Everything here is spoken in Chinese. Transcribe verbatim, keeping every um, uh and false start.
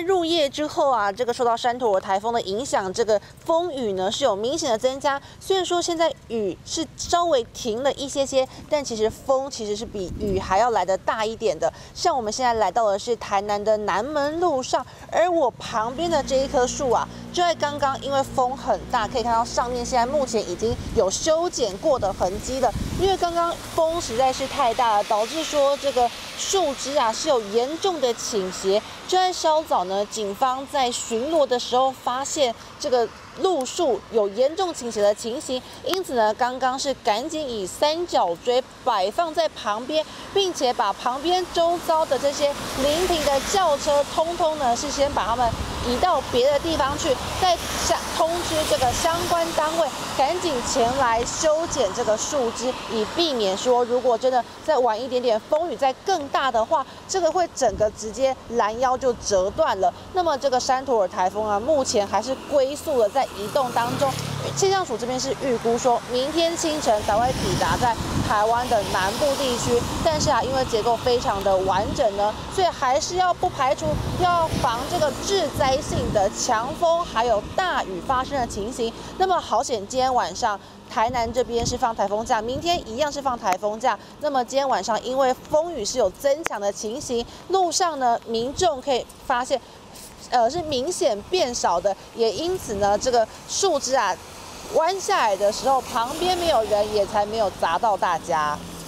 入夜之后啊，这个受到山陀尔台风的影响，这个风雨呢是有明显的增加。虽然说现在雨是稍微停了一些些，但其实风其实是比雨还要来得大一点的。像我们现在来到的是台南的南门路上，而我旁边的这一棵树啊，就在刚刚因为风很大，可以看到上面现在目前已经有修剪过的痕迹了。因为刚刚风实在是太大了，导致说这个树枝啊是有严重的倾斜。就在稍早呢，警方在巡逻的时候发现这个路树有严重倾斜的情形，因此呢，刚刚是赶紧以三角锥摆放在旁边，并且把旁边周遭的这些临停的轿车，通通呢是先把它们移到别的地方去，再下通知这个相关单位赶紧前来修剪这个树枝，以避免说如果真的再晚一点点，风雨再更大的话，这个会整个直接拦腰就折断了。那么这个山陀尔台风啊，目前还是龟速的在移动当中。气象署这边是预估说，明天清晨才会抵达在台湾的南部地区，但是啊，因为结构非常的完整呢，所以还是要不排除要防这个致灾性的强风还有大雨发生的情形。那么好险，今天晚上台南这边是放台风假，明天一样是放台风假。那么今天晚上因为风雨是有增强的情形，路上呢民众可以发现，呃是明显变少的，也因此呢这个树枝啊弯下来的时候，旁边没有人，也才没有砸到大家。